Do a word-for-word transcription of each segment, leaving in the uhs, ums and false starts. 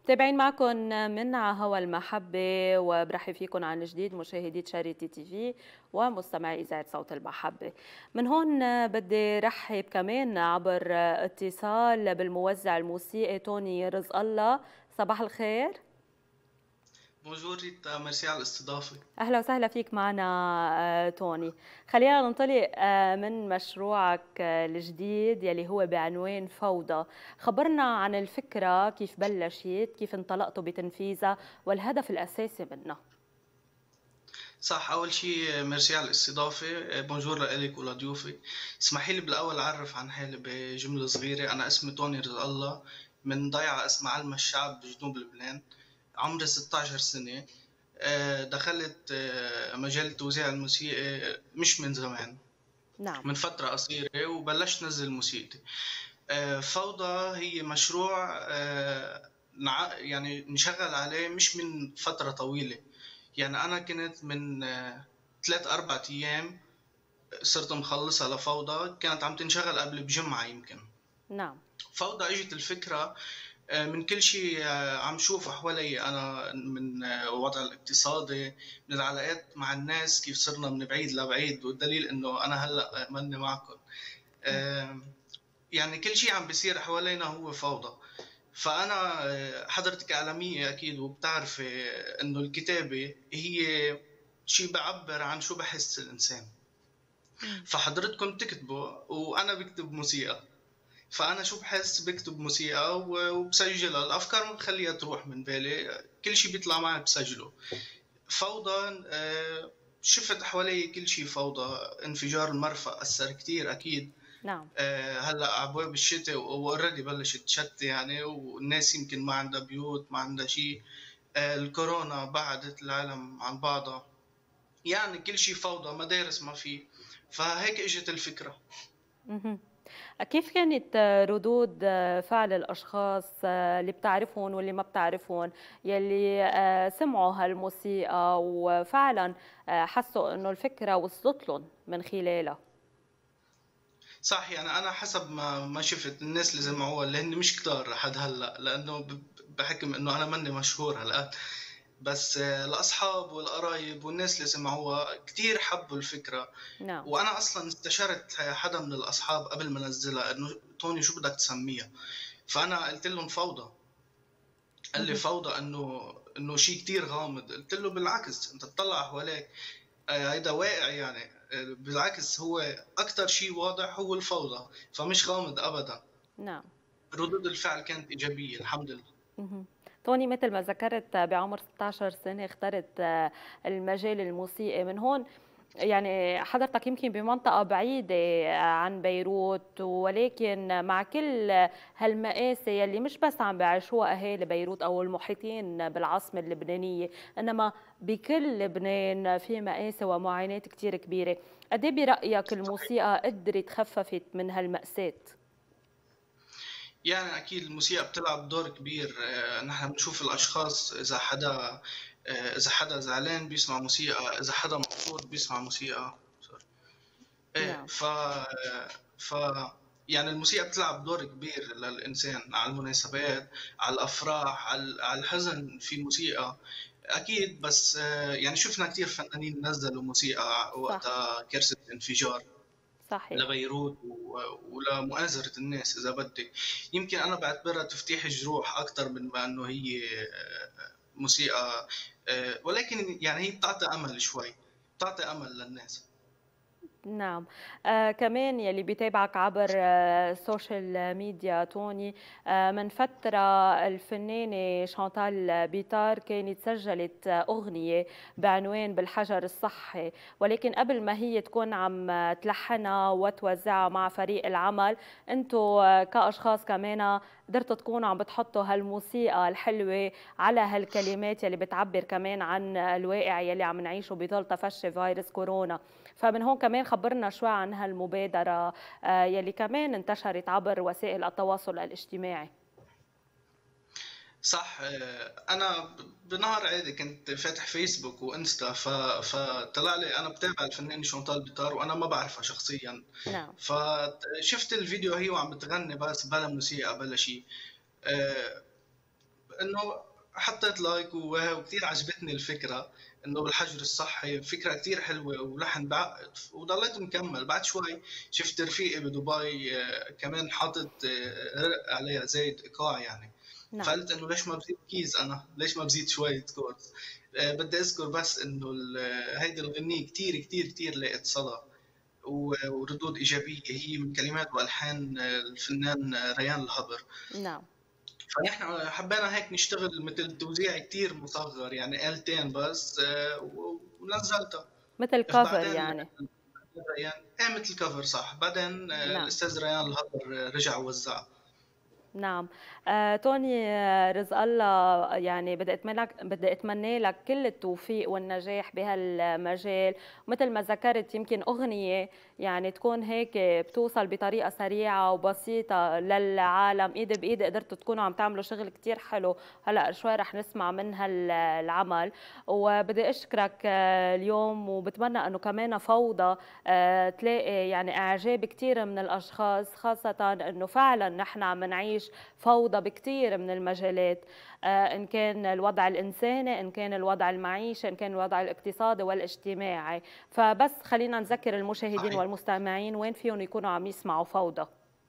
متابعين معكم من على هوا المحبة، وبرحب فيكم عن جديد مشاهدي تشاريتي تي في ومستمعي إذاعة صوت المحبة. من هون بدي رحب كمان عبر اتصال بالموزع الموسيقي توني رزق الله. صباح الخير. بونجور ريتا، ميرسي على الاستضافة. أهلا وسهلا فيك معنا آه، توني. خلينا ننطلق آه، من مشروعك آه، الجديد يلي هو بعنوان فوضى. خبرنا عن الفكرة، كيف بلشت، كيف انطلقتوا بتنفيذها، والهدف الأساسي منها. صح، أول شي ميرسي على الاستضافة. بونجور لإلك ولضيوفك. اسمحي لي بالأول أعرف عن حالي بجملة صغيرة. أنا اسمي توني رزق الله، من ضيعة اسمها علم الشعب بجنوب لبنان. عمري ستة عشر سنة. آه، دخلت آه، مجال التوزيع الموسيقي مش من زمان، نعم. من فترة قصيرة، وبلشت نزل موسيقتي. آه، فوضى هي مشروع آه، نع- يعني نشغل عليه مش من فترة طويلة. يعني أنا كنت من آه، ثلاث أربع أيام صرت مخلصها لفوضى، كانت عم تنشغل قبل بجمعة يمكن. نعم. فوضى اجت الفكرة آه، من كل شيء آه، عم شوفه حوالي أنا، من آه، الوضع الاقتصادي، من العلاقات مع الناس، كيف صرنا من بعيد لبعيد، والدليل إنه أنا هلأ مني معكم. آه، يعني كل شيء عم بيصير حوالينا هو فوضى. فأنا آه، حضرتك إعلامية أكيد، وبتعرفي إنه الكتابة هي شيء بعبر عن شو بحس الإنسان. مم. فحضرتكم تكتبوا وأنا بكتب موسيقى، فأنا شو بحس بكتب موسيقى وبسجلها. الأفكار ما بخليها تروح من بالي، كل شيء بيطلع معي بسجله. فوضى آه، شفت حوالي كل شيء فوضى. انفجار المرفأ أثر كتير أكيد. نعم. آه، هلا على ابواب الشتاء واوريدي بلشت تشتي يعني، والناس يمكن ما عندها بيوت، ما عندها شيء. آه، الكورونا بعدت العالم عن بعضها، يعني كل شيء فوضى، مدارس ما في. فهيك اجت الفكرة. مهم. كيف كانت آه، ردود آه، فعل الأشخاص آه، اللي بتعرفهم واللي ما بتعرفهم، يلي آه، سمعوا هالموسيقى وفعلا آه، حسوا إنه الفكرة وصلت لهم من خلالها؟ صح، يعني انا حسب ما ما شفت الناس اللي سمعوها، اللي هن مش كتار لحد هلا، لانه ب- بحكم انه انا ماني مشهور هالقد. بس آه، الاصحاب والقرايب والناس اللي سمعوها كتير حبوا الفكرة. نعم. وانا اصلا استشرت حدا من الاصحاب قبل ما انزلها، انه توني شو بدك تسميها. فانا قلت لهم فوضى. قال لي مهم. فوضى انه انه شيء كتير غامض. قلت له بالعكس، انت تطلع حواليك آه، هيدا واقع يعني. آه، بالعكس، هو اكتر شيء واضح هو الفوضى، فمش غامض ابدا. نعم. ردود الفعل كانت ايجابيه الحمد لله. مهم. توني، مثل ما ذكرت آه، بعمر ستة عشر سنة اخترت آه، المجال الموسيقي. من هون يعني حضرتك يمكن بمنطقة بعيدة عن بيروت، ولكن مع كل هالمآسي يلي مش بس عم بيعيشوها أهالي بيروت أو المحيطين بالعاصمة اللبنانية، إنما بكل لبنان في مآسي ومعاناة كتير كبيرة. قد إيه برأيك الموسيقى قدرت خففت من هالمأساة؟ يعني اكيد الموسيقى بتلعب دور كبير. آه، نحن بنشوف الاشخاص، اذا حدا آه، اذا حدا زعلان بيسمع موسيقى، اذا حدا مبسوط بيسمع موسيقى. ايه نعم. ف ف يعني الموسيقى بتلعب دور كبير للإنسان، على المناسبات، على الأفراح، على على الحزن في موسيقى أكيد. بس آه، يعني شفنا كتير فنانين نزلوا موسيقى صح. وقتها كارثة انفجار صحيح. لبيروت و- ولمؤازرة الناس إذا بدك. يمكن أنا بعتبرها تفتيح جروح أكتر من ما إنه هي آه، موسيقى. آه، ولكن يعني هي بتعطي أمل شوي، بتعطي أمل للناس. نعم. آه كمان يلي بيتابعك عبر آه السوشيال ميديا توني، آه من فترة الفنانة شانتال بيتار كانت سجلت آه أغنية بعنوان بالحجر الصحي، ولكن قبل ما هي تكون عم آه، تلحنها وتوزعها مع فريق العمل، انتو آه كأشخاص كمان قدرتوا تكونوا عم بتحطوا هالموسيقى الحلوة على هالكلمات يلي بتعبر كمان عن الواقع يلي عم نعيشه بظل تفشي فيروس كورونا. فمن هون كمان خبرنا شوي عن هالمبادرة آه، يلي كمان انتشرت عبر وسائل التواصل الاجتماعي. صح. آه، انا ب- بنهار عادي كنت فاتح فيسبوك وانستا، ف... فطلع لي انا بتابع الفنانة شونتال بيطار وانا ما بعرفها شخصيا. نعم. فشفت الفيديو هي وعم بتغني بس بلا موسيقى بلا شيء. آه، انه حطيت لايك وكثير عجبتني الفكره انه بالحجر الصحي، فكره كثير حلوه ولحن بعقد، وضليت مكمل. بعد شوي شفت رفيقي بدبي كمان حاطط رق عليها زيت ايقاع يعني. نعم. فقلت انه ليش ما بزيد كيز، انا ليش ما بزيد شويه كورس. بدي اذكر بس انه هيدي الغنيه كثير كثير كثير لقت صدى وردود ايجابيه، هي من كلمات والحان الفنان ريان الهبر. نعم. فنحن حبينا هيك نشتغل مثل توزيع كتير مصغر، يعني آلتين بس ونزلتها مثل كفر يعني. ريان ايه مثل كفر صح. بعدين نعم. الاستاذ ريان الهبر رجع ووزعها. نعم. آه، توني آه، رزق الله، يعني بدي اتمنى لك بدي اتمنى لك كل التوفيق والنجاح بهالمجال. مثل ما ذكرت يمكن اغنيه يعني تكون هيك بتوصل بطريقه سريعه وبسيطه للعالم، ايد بايد قدرتوا تكونوا عم تعملوا شغل كثير حلو. هلا شوي رح نسمع من هالعمل. وبدي اشكرك آه، اليوم، وبتمنى انه كمان فوضى آه، تلاقي يعني اعجاب كثير من الاشخاص، خاصه انه فعلا نحن عم نعيش فوضى بكثير من المجالات، إن كان الوضع الإنساني، إن كان الوضع المعيشي، إن كان الوضع الاقتصادي والاجتماعي. فبس خلينا نذكر المشاهدين صحيح. والمستمعين وين فيهم يكونوا عم يسمعوا فوضى.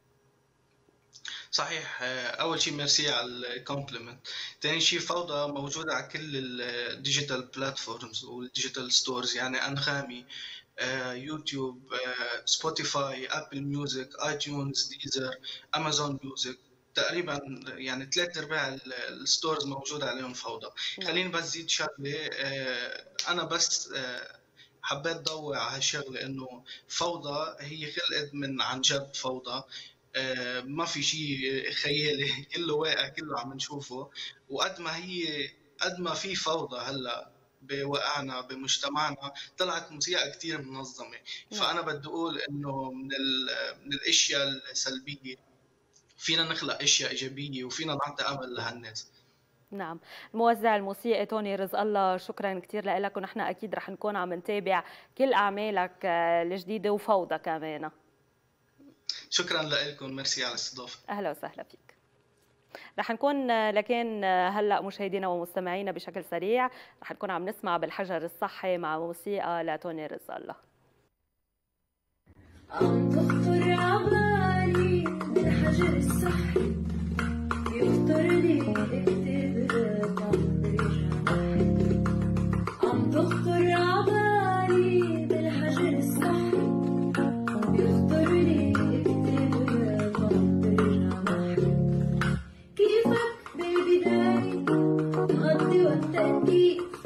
صحيح. اول شيء ميرسي على الكومبلمنت. ثاني شيء فوضى موجوده على كل الديجيتال بلاتفورمز والديجيتال ستورز، يعني انغامي، يوتيوب، سبوتيفاي، ابل ميوزك، اي تيونز، ديزر، امازون ميوزك. تقريبا يعني ثلاث ارباع الستورز موجوده عليهم فوضى. خليني بس زيد شغله، انا بس حبيت ضوي على هالشغله انه فوضى هي خلقت من عن جد فوضى، ما في شيء خيالي، كله واقع، كله عم نشوفه. وقد ما هي قد ما في فوضى هلا بواقعنا بمجتمعنا، طلعت موسيقى كتير منظمة. فأنا بدي أقول إنه من, من الأشياء السلبية فينا نخلق أشياء إيجابية وفينا نعطي أمل لهالناس. نعم. الموزع الموسيقي توني رزق الله، شكرا كثير لك، ونحن أكيد رح نكون عم نتابع كل أعمالك الجديدة وفوضى كمان. شكرا لكم، ميرسي على الاستضافة. أهلا وسهلا فيك. رح نكون لكن هلا مشاهدينا ومستمعينا بشكل سريع رح نكون عم نسمع بالحجر الصحي مع موسيقى لتوني رزق الله. عم تخطر عبالي بالحجر الصحي، يخطر لي اكتب عم تخطر عبالي بالحجر الصحي، يخطر لي كيفك بالبداية مقضي وقتك كيف